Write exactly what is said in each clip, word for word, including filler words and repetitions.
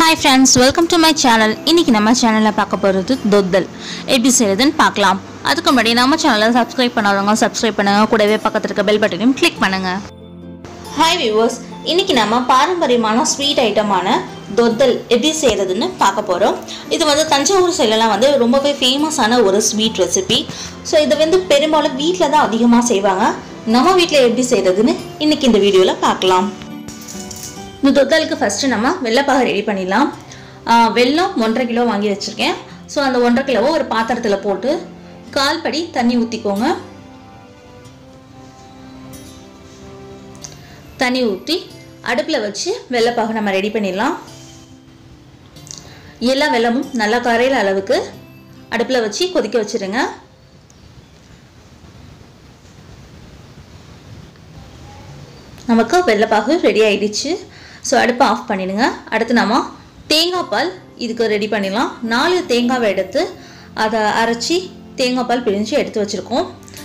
Hi friends, welcome to my channel. இன்னைக்கு நம்ம சேனல்ல பார்க்க போறது தொத்தல் எப்படி செய்யறதுன்னு பார்க்கலாம். அதுக்கு முன்னாடி நம்ம சேனலை subscribe பண்ணாதவங்க subscribe பண்ணுங்க, கூடவே பக்கத்துல இருக்க bell button-ஐயும் click பண்ணுங்க. Hi viewers, இன்னைக்கு நம்ம பாரம்பரியமான ஸ்வீட் ஐட்டமான தொத்தல் எப்படி செய்யறதுன்னு பார்க்க போறோம். இது வந்து தஞ்சாவூர் சைடுல வந்து ரொம்பவே ஃபேமஸான ஒரு ஸ்வீட் ரெசிபி. சோ இது வந்து பெரும்பாலும் வீட்ல தான் அதிகமா செய்வாங்க. நம்ம வீட்ல எப்படி செய்யறதுன்னு இன்னைக்கு இந்த வீடியோல பார்க்கலாம். இந்த தொத்தலுக்கு ஃபர்ஸ்ட் நம்ம வெல்லப்பாக ரெடி பண்ணிடலாம். வெல்லம் ஒன்றரை கிலோ வாங்கி வச்சிருக்கேன். ஸோ அந்த ஒன்றரை கிலோவை ஒரு பாத்திரத்தில் போட்டு கால் படி தண்ணி ஊற்றிக்கோங்க. தண்ணி ஊற்றி அடுப்பில் வச்சு வெல்லப்பாக நம்ம ரெடி பண்ணிடலாம். எல்லா வெல்லமும் நல்லா கரையிற அளவுக்கு அடுப்பில் வச்சு கொதிக்க வச்சிருங்க. நமக்கு வெல்லப்பாகு ரெடி ஆயிடுச்சு. ஸோ அடுப்பை ஆஃப் பண்ணிடுங்க. அடுத்து நம்ம தேங்காய் பால் இதுக்கு ரெடி பண்ணிடலாம். நாலு தேங்காவை எடுத்து அதை அரைச்சி தேங்காய் பால் பிழிஞ்சு எடுத்து வச்சுருக்கோம்.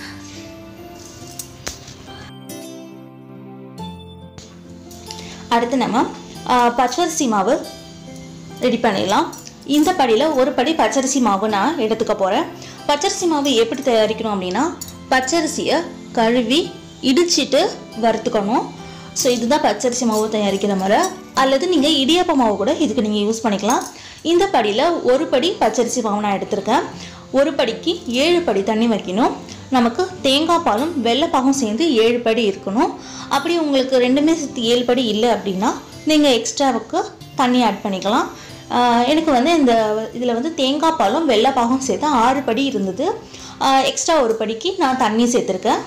அடுத்து நம்ம பச்சரிசி மாவு ரெடி பண்ணிடலாம். இந்த படியில் ஒரு படி பச்சரிசி மாவு நான் எடுத்துக்க போகிறேன். பச்சரிசி மாவு எப்படி தயாரிக்கணும் அப்படின்னா, பச்சரிசியை கழுவி இடிச்சிட்டு வறுத்துக்கணும். ஸோ இதுதான் பச்சரிசி மாவு தயாரிக்கிற முறை. அல்லது நீங்கள் இடியாப்ப மாவு கூட இதுக்கு நீங்கள் யூஸ் பண்ணிக்கலாம். இந்த படியில் ஒரு படி பச்சரிசி மாவு நான் எடுத்திருக்கேன். ஒரு படிக்கு ஏழு படி தண்ணி வைக்கணும். நமக்கு தேங்காய் பாலும் வெல்லப்பாகும் சேர்ந்து ஏழு படி இருக்கணும். அப்படி உங்களுக்கு ரெண்டுமே சேர்த்து ஏழு படி இல்லை அப்படின்னா நீங்கள் எக்ஸ்ட்ராவுக்கு தண்ணி ஆட் பண்ணிக்கலாம். எனக்கு வந்து இந்த இதில் வந்து தேங்காய் பாலும் வெல்லப்பாகும் சேர்த்து ஆறு படி இருந்தது. எக்ஸ்ட்ரா ஒரு படிக்கு நான் தண்ணி சேர்த்துருக்கேன்.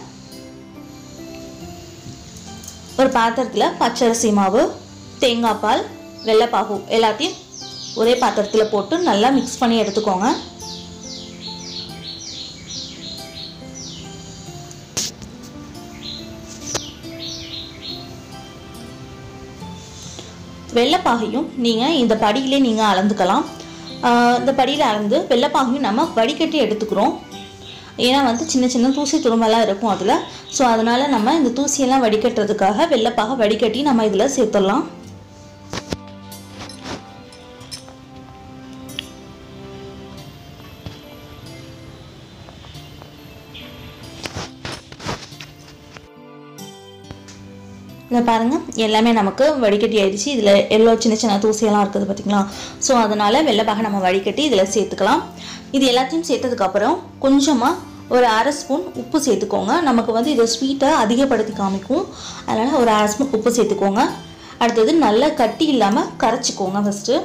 ஒரு பாத்திரத்தில் பச்சரிசி மாவு, தேங்காய் பால், வெல்லப்பாகு எல்லாத்தையும் ஒரே பாத்திரத்தில் போட்டு நல்லா மிக்ஸ் பண்ணி எடுத்துக்கோங்க. வெல்லப்பாகையும் நீங்கள் இந்த படியிலே நீங்கள் அளந்துக்கலாம். இந்த படியில் அளந்து வெல்லப்பாகையும் நம்ம வடிகட்டி எடுத்துக்கிறோம். ஏன்னா வந்து சின்ன சின்ன தூசி துரும்பெல்லாம் இருக்கும் அதில். ஸோ அதனால் நம்ம இந்த தூசியெல்லாம் வடிகட்டுறதுக்காக வெல்லப்பாக வடிகட்டி நம்ம இதில் சேர்த்துடலாம். இதை பாருங்கள், எல்லாமே நமக்கு வடிகட்டி ஆயிடுச்சு. இதில் எல்லோ சின்ன சின்ன தூசியெல்லாம் இருக்குது பார்த்திங்களா. ஸோ அதனால் வெல்லப்பாக நம்ம வடிகட்டி இதில் சேர்த்துக்கலாம். இது எல்லாத்தையும் சேர்த்ததுக்கப்புறம் கொஞ்சமாக ஒரு அரை ஸ்பூன் உப்பு சேர்த்துக்கோங்க. நமக்கு வந்து இதை ஸ்வீட்டை அதிகப்படுத்தி காமிக்கும். அதனால் ஒரு அரை ஸ்பூன் உப்பு சேர்த்துக்கோங்க. அடுத்தது நல்லா கட்டி இல்லாமல் கரைச்சிக்கோங்க. ஃபஸ்ட்டு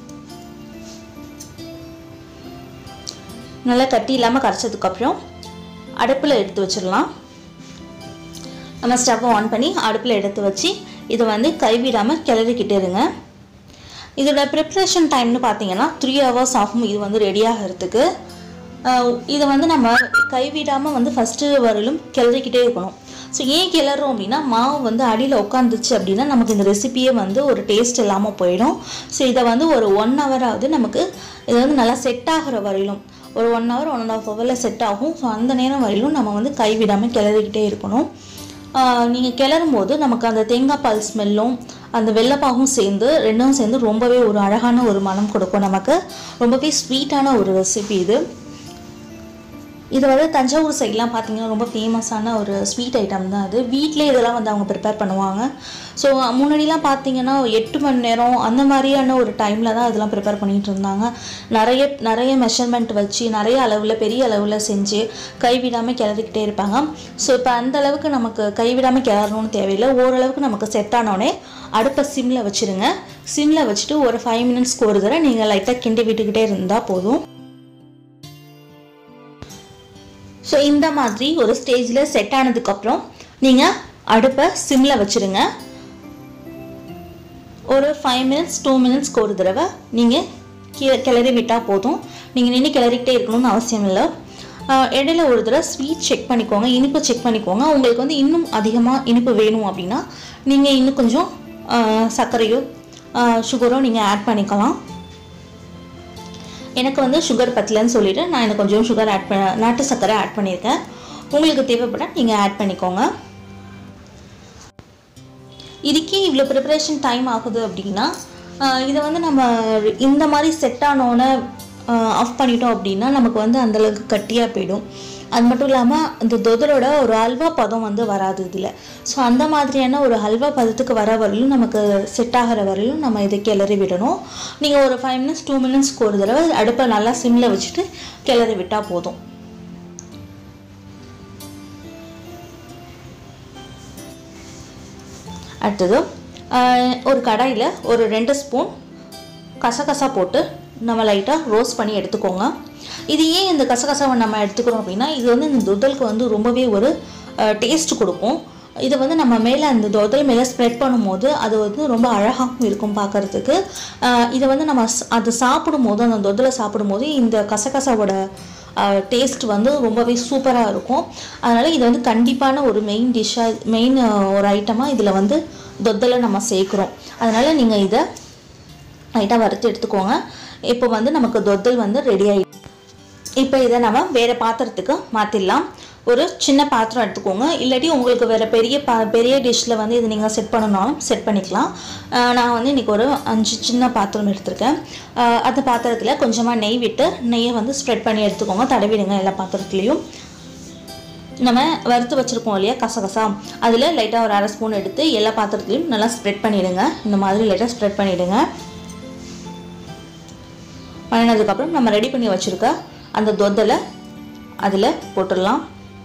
நல்லா கட்டி இல்லாமல் கரைச்சதுக்கப்புறம் அடுப்பில் எடுத்து வச்சிடலாம். நம்ம ஸ்டவ்வை ஆன் பண்ணி அடுப்பில் எடுத்து வச்சு இதை வந்து கைவிடாமல் கிளறிக்கிட்டே இருங்க. இதோட ப்ரிப்ரேஷன் டைம்னு பார்த்தீங்கன்னா த்ரீ ஹவர்ஸ் ஆகும் இது வந்து ரெடி ஆகிறதுக்கு. இதை வந்து நம்ம கைவிடாமல் வந்து ஃபஸ்ட்டு வரையிலும் கிளறிக்கிட்டே இருக்கணும். ஸோ ஏன் கிளறோம் அப்படின்னா, மாவு வந்து அடியில் உட்காந்துச்சு அப்படின்னா நமக்கு இந்த ரெசிபியே வந்து ஒரு டேஸ்ட் இல்லாமல் போயிடும். ஸோ இதை வந்து ஒரு ஒன் ஹவராவது நமக்கு இதை வந்து நல்லா செட் ஆகிற வரையிலும் ஒரு one hour one and half ஹவரில் செட் ஆகும். ஸோ அந்த நேரம் வரையிலும் நம்ம வந்து கைவிடாமல் கிளறிக்கிட்டே இருக்கணும். நீங்கள் கிளறும் போது நமக்கு அந்த தேங்காய் பால் ஸ்மெல்லும் அந்த வெல்லப்பாகும் சேர்ந்து ரெண்டும் சேர்ந்து ரொம்பவே ஒரு அழகான ஒரு மனம் கொடுக்கும். நமக்கு ரொம்பவே ஸ்வீட்டான ஒரு ரெசிபி இது. இது வந்து தஞ்சாவூர் சைட்லாம் பார்த்திங்கன்னா ரொம்ப ஃபேமஸான ஒரு ஸ்வீட் ஐட்டம் தான் அது. வீட்டிலே இதெல்லாம் வந்து அவங்க ப்ரிப்பேர் பண்ணுவாங்க. ஸோ முன்னாடிலாம் பார்த்திங்கன்னா எட்டு மணி நேரம் அந்த மாதிரியான ஒரு டைமில் தான் இதெல்லாம் ப்ரிப்பேர் பண்ணிகிட்டு இருந்தாங்க. நிறைய நிறைய மெஷர்மெண்ட் வச்சு நிறைய அளவில் பெரிய அளவில் செஞ்சு கைவிடாமல் கிளறிக்கிட்டே இருப்பாங்க. ஸோ இப்போ அந்த அளவுக்கு நமக்கு கைவிடாமல் கிளறணும்னு தேவையில்லை. ஓரளவுக்கு நமக்கு செட் ஆனோடனே அடுப்பை சிம்மில் வச்சுருங்க. சிம்மில் வச்சுட்டு ஒரு ஃபைவ் மினிட்ஸ்க்கு ஒரு தடவை நீங்கள் லைட்டாக கிண்டி விட்டுக்கிட்டே இருந்தால் போதும். ஸோ இந்த மாதிரி ஒரு ஸ்டேஜில் செட் ஆனதுக்கப்புறம் நீங்கள் அடுப்பை சிம்மில் வச்சுருங்க. ஒரு ஃபைவ் மினிட்ஸ் டூ மினிட்ஸ்க்கு ஒரு தடவை நீங்கள் கி கிளறி விட்டால் போதும். நீங்கள் நின்று கிளறிக்கிட்டே இருக்கணும்னு அவசியம் இல்லை. இடையில ஒரு தடவை ஸ்வீட் செக் பண்ணிக்கோங்க, இனிப்பு செக் பண்ணிக்கோங்க. உங்களுக்கு வந்து இன்னும் அதிகமாக இனிப்பு வேணும் அப்படின்னா நீங்கள் இன்னும் கொஞ்சம் சர்க்கரையோ சுகரோ நீங்கள் ஆட் பண்ணிக்கலாம். எனக்கு வந்து சுகர் பத்தலன்னு சொல்லிவிட்டு நான் எனக்கு கொஞ்சம் சுகர் ஆட் பண்ண நாட்டு சர்க்கரை ஆட் பண்ணியிருக்கேன். உங்களுக்கு தேவைப்பட்டால் நீங்கள் ஆட் பண்ணிக்கோங்க. இதுக்கே இவ்வளோ ப்ரிப்பரேஷன் டைம் ஆகுது அப்படின்னா இதை வந்து நம்ம இந்த மாதிரி செட் ஆனோன்னு ஆஃப் பண்ணிட்டோம் அப்படின்னா நமக்கு வந்து அந்தளவுக்கு கட்டியாக போயிடும். அது மட்டும் இல்லாமல் இந்த தொதலோட ஒரு ஹல்வா பதம் வந்து வராது இதில். ஸோ அந்த மாதிரியான ஒரு ஹல்வா பதத்துக்கு வர வரையிலும் நமக்கு செட் ஆகிற வரையிலும் நம்ம இதை கிளறி விடணும். நீங்கள் ஒரு ஃபைவ் மினிட்ஸ் டூ மினிட்ஸ்க்கு ஒரு தடவை அடுப்பை நல்லா சிம்மில் வச்சுட்டு கிளறி விட்டால் போதும். அடுத்தது ஒரு கடாயில் ஒரு ரெண்டு ஸ்பூன் கசகசா போட்டு நம்ம லைட்டாக ரோஸ்ட் பண்ணி எடுத்துக்கோங்க. இது ஏன் இந்த கசகசாவை நம்ம எடுத்துக்கிறோம் அப்படின்னா இது வந்து இந்த தொதலுக்கு வந்து ரொம்பவே ஒரு டேஸ்ட் கொடுக்கும். இதை வந்து நம்ம மேலே அந்த தொதல் மேலே ஸ்ப்ரெட் பண்ணும்போது அது வந்து ரொம்ப அழகாகவும் இருக்கும் பார்க்குறதுக்கு. இதை வந்து நம்ம அது சாப்பிடும்போது அந்த தொதலை சாப்பிடும்போது இந்த கசகசாவோட டேஸ்ட் வந்து ரொம்பவே சூப்பராக இருக்கும். அதனால் இது வந்து கண்டிப்பான ஒரு மெயின் டிஷ்ஷாக மெயின் ஒரு ஐட்டமாக இதில் வந்து தொதலை நம்ம சேர்க்குறோம். அதனால் நீங்கள் இதை லைட்டாக வறுத்து எடுத்துக்கோங்க. இப்போ வந்து நமக்கு தொதல் வந்து ரெடி ஆகிடும். இப்போ இதை நம்ம வேறு பாத்திரத்துக்கு மாற்றிடலாம். ஒரு சின்ன பாத்திரம் எடுத்துக்கோங்க. இல்லாட்டி உங்களுக்கு வேறு பெரிய பா பெரிய டிஷ்ஷில் வந்து இது நீங்கள் செட் பண்ணணும்னாலும் செட் பண்ணிக்கலாம். நான் வந்து இன்றைக்கி ஒரு அஞ்சு சின்ன பாத்திரம் எடுத்திருக்கேன். அந்த பாத்திரத்தில் கொஞ்சமாக நெய் விட்டு நெய்யை வந்து ஸ்ப்ரெட் பண்ணி எடுத்துக்கோங்க. தடவிடுங்க எல்லா பாத்திரத்துலேயும். நம்ம வறுத்து வச்சுருக்கோம் இல்லையா கசகசா, அதில் லைட்டாக ஒரு அரை ஸ்பூன் எடுத்து எல்லா பாத்திரத்துலேயும் நல்லா ஸ்ப்ரெட் பண்ணிவிடுங்க. இந்த மாதிரி லைட்டாக ஸ்ப்ரெட் பண்ணிவிடுங்க. பண்ணினதுக்கப்புறம் நம்ம ரெடி பண்ணி வச்சுருக்க அந்த தொதலை அதில் போட்டுடலாம்.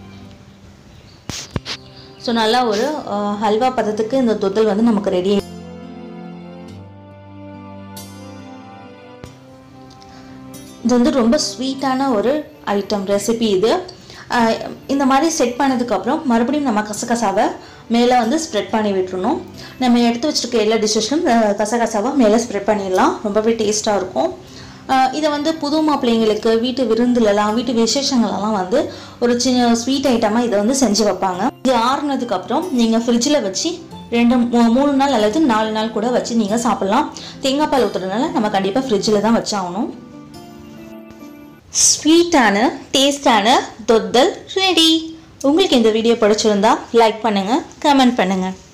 ஸோ நல்லா ஒரு ஹல்வா பதத்துக்கு இந்த தொதல் வந்து நமக்கு ரெடி ஆகி இது வந்து ரொம்ப ஸ்வீட்டான ஒரு ஐட்டம் ரெசிபி இது. இந்த மாதிரி செட் பண்ணதுக்கப்புறம் மறுபடியும் நம்ம கசகசாவை மேலே வந்து ஸ்ப்ரெட் பண்ணி விட்டுருணும். நம்ம எடுத்து வச்சுருக்க எல்லா டிஷ்ஷஸும் கசகசாவை மேலே ஸ்ப்ரெட் பண்ணிடலாம். ரொம்பவே டேஸ்ட்டாக இருக்கும். இதை வந்து புது மாப்பிள்ளைங்களுக்கு வீட்டு விருந்துலலாம் வீட்டு விசேஷங்களெல்லாம் வந்து ஒரு சின்ன ஸ்வீட் ஐட்டமாக இதை வந்து செஞ்சு வைப்பாங்க. இது ஆறுனதுக்கப்புறம் நீங்கள் ஃப்ரிட்ஜில் வச்சு ரெண்டு மூணு நாள் அல்லது நாலு நாள் கூட வச்சு நீங்கள் சாப்பிட்லாம். தேங்காய் பால் ஊற்றுறதுனால நம்ம கண்டிப்பாக ஃப்ரிட்ஜில் தான் வச்சாகணும். ஸ்வீட்டான டேஸ்டான தொதல் ரெடி. உங்களுக்கு இந்த வீடியோ பிடிச்சிருந்தா லைக் பண்ணுங்கள், கமெண்ட் பண்ணுங்கள்.